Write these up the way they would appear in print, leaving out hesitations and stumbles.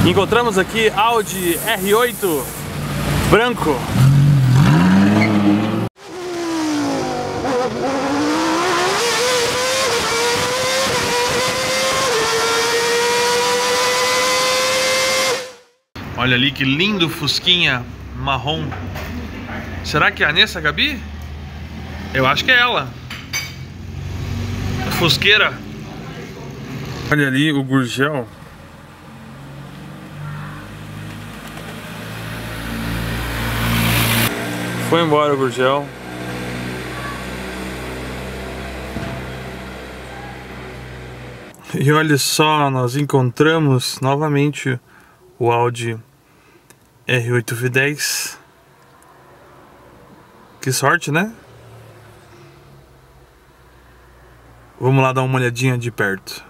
Encontramos aqui Audi R8 branco. Olha ali que lindo fusquinha marrom. Será que é a Nessa, Gabi? Eu acho que é ela. Fusqueira. Olha ali o Gurgel. Foi embora o Gurgel. E olha só, nós encontramos novamente o Audi R8 V10. Que sorte, né? Vamos lá dar uma olhadinha de perto.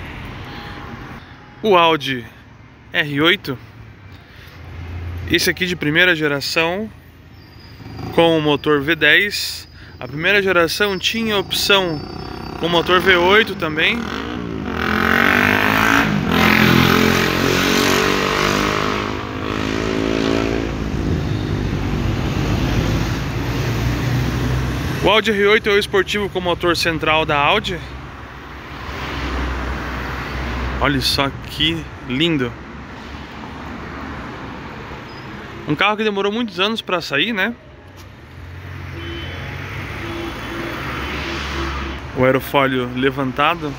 O Audi R8, esse aqui de primeira geração, com o motor V10. A primeira geração tinha opção com motor V8 também. O Audi R8 é o esportivo com motor central da Audi. Olha só que lindo. Um carro que demorou muitos anos para sair, né? O aerofólio levantado.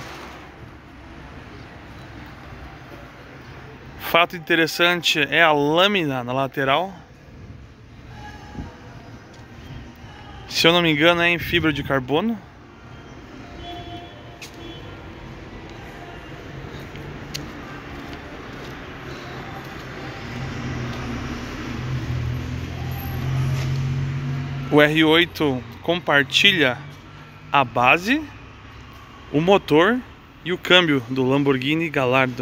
Fato interessante é a lâmina na lateral. Se eu não me engano, é em fibra de carbono. O R8 compartilha a base, o motor e o câmbio do Lamborghini Gallardo.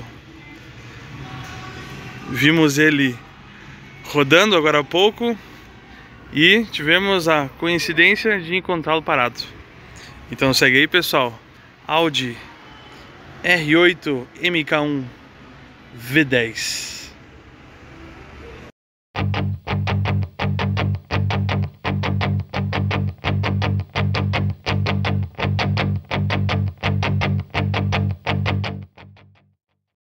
Vimos ele rodando agora há pouco e tivemos a coincidência de encontrá-lo parado. Então segue aí, pessoal. Audi R8 MK1 V10.